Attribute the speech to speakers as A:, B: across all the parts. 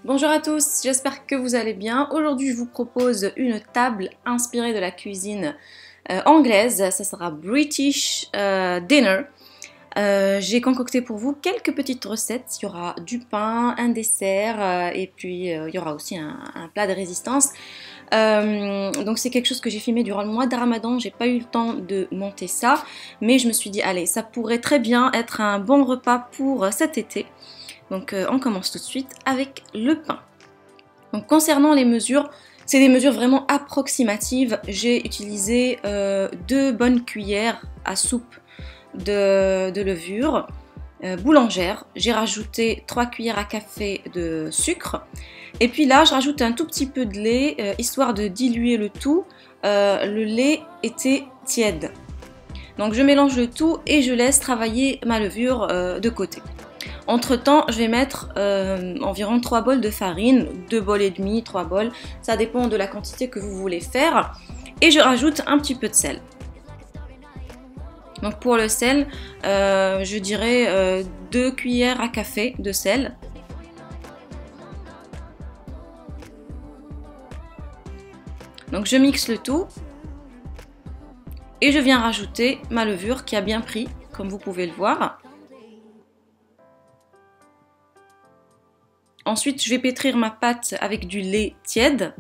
A: Bonjour à tous, j'espère que vous allez bien. Aujourd'hui, je vous propose une table inspirée de la cuisine anglaise. Ça sera British Dinner. J'ai concocté pour vous quelques petites recettes. Il y aura du pain, un dessert et puis il y aura aussi un plat de résistance. Donc c'est quelque chose que j'ai filmé durant le mois de Ramadan. J'ai pas eu le temps de monter ça, mais je me suis dit allez, ça pourrait très bien être un bon repas pour cet été. Donc on commence tout de suite avec le pain. Donc concernant les mesures, c'est des mesures vraiment approximatives. J'ai utilisé 2 bonnes cuillères à soupe de levure boulangère. J'ai rajouté 3 cuillères à café de sucre. Et puis là, je rajoute un tout petit peu de lait, histoire de diluer le tout. Le lait était tiède. Donc je mélange le tout et je laisse travailler ma levure de côté. Entre temps, je vais mettre environ 3 bols de farine, 2 bols et demi, 3 bols, ça dépend de la quantité que vous voulez faire. Et je rajoute un petit peu de sel. Donc pour le sel, je dirais 2 cuillères à café de sel. Donc je mixe le tout. Et je viens rajouter ma levure qui a bien pris, comme vous pouvez le voir. Ensuite, je vais pétrir ma pâte avec du lait tiède.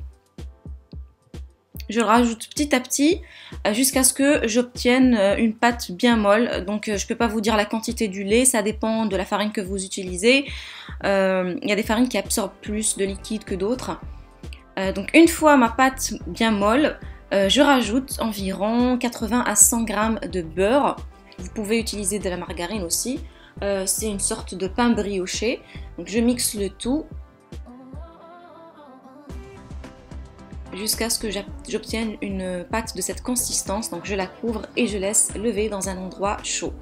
A: Je le rajoute petit à petit jusqu'à ce que j'obtienne une pâte bien molle. Donc je ne peux pas vous dire la quantité du lait, ça dépend de la farine que vous utilisez. Il y a des farines qui absorbent plus de liquide que d'autres. Donc une fois ma pâte bien molle, je rajoute environ 80 à 100 g de beurre. Vous pouvez utiliser de la margarine aussi. C'est une sorte de pain brioché. Donc je mixe le tout jusqu'à ce que j'obtienne une pâte de cette consistance. Donc je la couvre et je laisse lever dans un endroit chaud.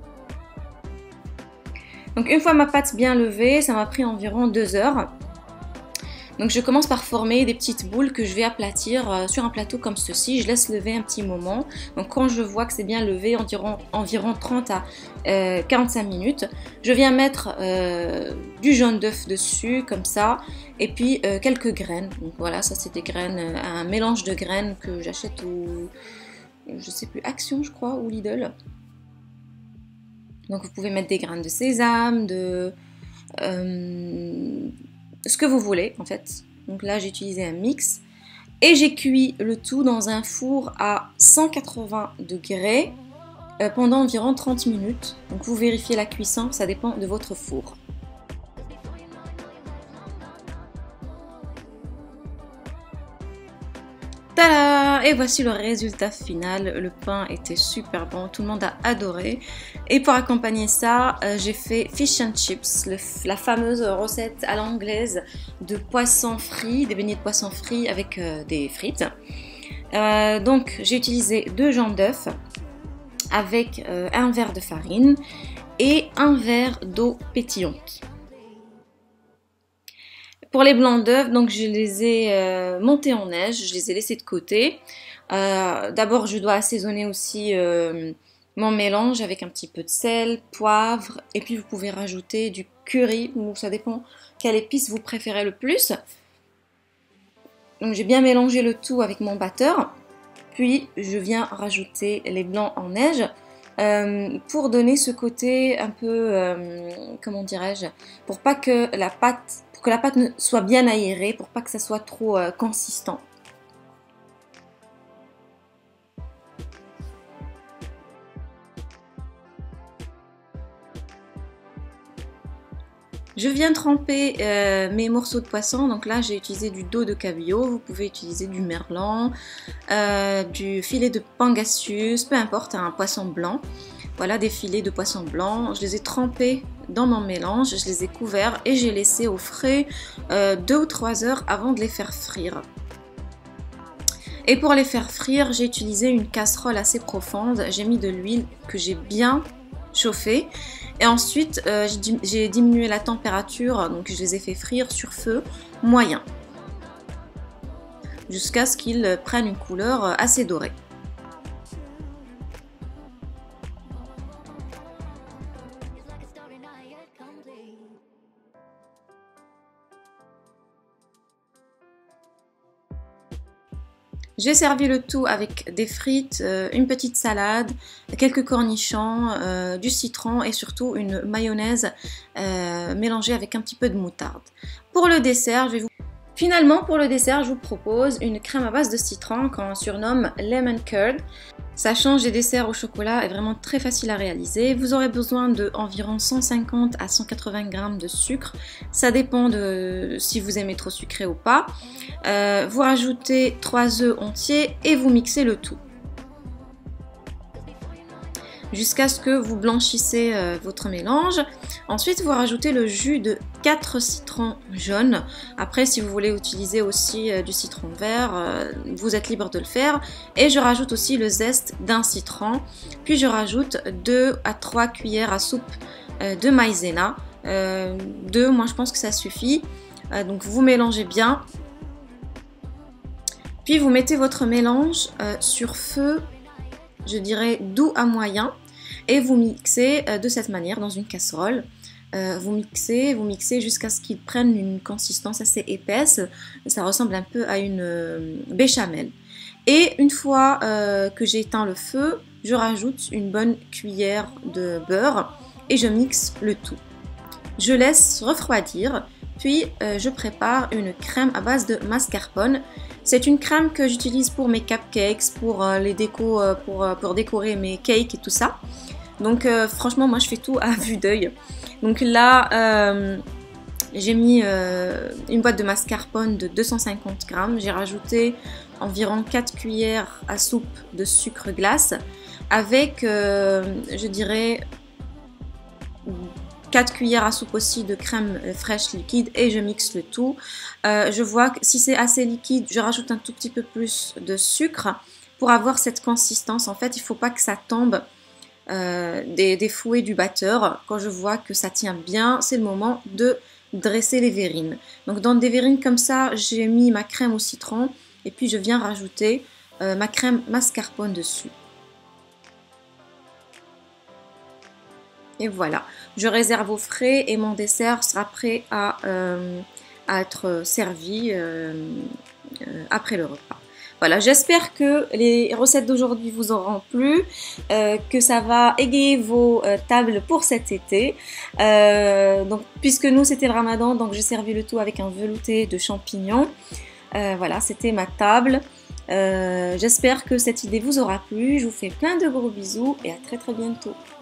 A: Donc une fois ma pâte bien levée, ça m'a pris environ 2 heures. Donc je commence par former des petites boules que je vais aplatir sur un plateau comme ceci. Je laisse lever un petit moment. Donc quand je vois que c'est bien levé, environ 30 à 45 minutes, je viens mettre du jaune d'œuf dessus comme ça. Et puis quelques graines. Donc voilà, ça c'est des graines, un mélange de graines que j'achète au, je sais plus, Action je crois, ou Lidl. Donc vous pouvez mettre des graines de sésame, ce que vous voulez en fait. Donc là j'ai utilisé un mix et j'ai cuit le tout dans un four à 180 degrés pendant environ 30 minutes. Donc vous vérifiez la cuisson, ça dépend de votre four. Tada! Et voici le résultat final. Le pain était super bon, tout le monde a adoré. Et pour accompagner ça, j'ai fait fish and chips, la fameuse recette à l'anglaise de poisson frit, des beignets de poisson frit avec des frites. Donc j'ai utilisé 2 jaunes d'œufs avec un verre de farine et un verre d'eau pétillante. Pour les blancs d'œufs, donc je les ai montés en neige, je les ai laissés de côté. D'abord, je dois assaisonner aussi mon mélange avec un petit peu de sel, poivre, et puis vous pouvez rajouter du curry, ou ça dépend quelle épice vous préférez le plus. Donc j'ai bien mélangé le tout avec mon batteur, puis je viens rajouter les blancs en neige. Pour donner ce côté un peu, comment dirais-je, pour pas que la pâte soit bien aérée, pour pas que ça soit trop consistant. Je viens tremper mes morceaux de poisson, donc là j'ai utilisé du dos de cabillaud, vous pouvez utiliser du merlan, du filet de pangasius, peu importe, un poisson blanc. Voilà des filets de poisson blanc, je les ai trempés dans mon mélange, je les ai couverts et j'ai laissé au frais 2 ou 3 heures avant de les faire frire. Et pour les faire frire, j'ai utilisé une casserole assez profonde, j'ai mis de l'huile que j'ai bien chauffée. Et ensuite, j'ai diminué la température, donc je les ai fait frire sur feu moyen, jusqu'à ce qu'ils prennent une couleur assez dorée. J'ai servi le tout avec des frites, une petite salade, quelques cornichons, du citron et surtout une mayonnaise mélangée avec un petit peu de moutarde. Pour le dessert, Finalement, pour le dessert, je vous propose une crème à base de citron qu'on surnomme Lemon Curd. Ça change des desserts au chocolat, est vraiment très facile à réaliser. Vous aurez besoin d'environ 150 à 180 g de sucre. Ça dépend de si vous aimez trop sucré ou pas. Vous rajoutez 3 œufs entiers et vous mixez le tout jusqu'à ce que vous blanchissez votre mélange. Ensuite, vous rajoutez le jus de 4 citrons jaunes. Après, si vous voulez utiliser aussi du citron vert, vous êtes libre de le faire. Et je rajoute aussi le zeste d'un citron. Puis je rajoute 2 à 3 cuillères à soupe de maïzena. 2, moi je pense que ça suffit. Donc vous mélangez bien. Puis vous mettez votre mélange sur feu, je dirais doux à moyen. Et vous mixez de cette manière dans une casserole. Vous mixez jusqu'à ce qu'il prenne une consistance assez épaisse. Ça ressemble un peu à une béchamel. Et une fois que j'ai éteint le feu, je rajoute une bonne cuillère de beurre et je mixe le tout. Je laisse refroidir, puis je prépare une crème à base de mascarpone. C'est une crème que j'utilise pour mes cupcakes, pour les décos, pour décorer mes cakes et tout ça. Donc franchement, moi je fais tout à vue d'œil. Donc là, j'ai mis une boîte de mascarpone de 250 g. J'ai rajouté environ 4 cuillères à soupe de sucre glace avec, je dirais, 4 cuillères à soupe aussi de crème fraîche liquide et je mixe le tout. Je vois que si c'est assez liquide, je rajoute un tout petit peu plus de sucre pour avoir cette consistance. En fait, il ne faut pas que ça tombe des fouets du batteur. Quand je vois que ça tient bien, c'est le moment de dresser les verrines. Donc dans des verrines comme ça, j'ai mis ma crème au citron et puis je viens rajouter ma crème mascarpone dessus. Et voilà, je réserve au frais et mon dessert sera prêt à être servi après le repas. Voilà, j'espère que les recettes d'aujourd'hui vous auront plu, que ça va égayer vos tables pour cet été. Donc, puisque nous c'était le ramadan, donc j'ai servi le tout avec un velouté de champignons. Voilà, c'était ma table. J'espère que cette idée vous aura plu. Je vous fais plein de gros bisous et à très bientôt.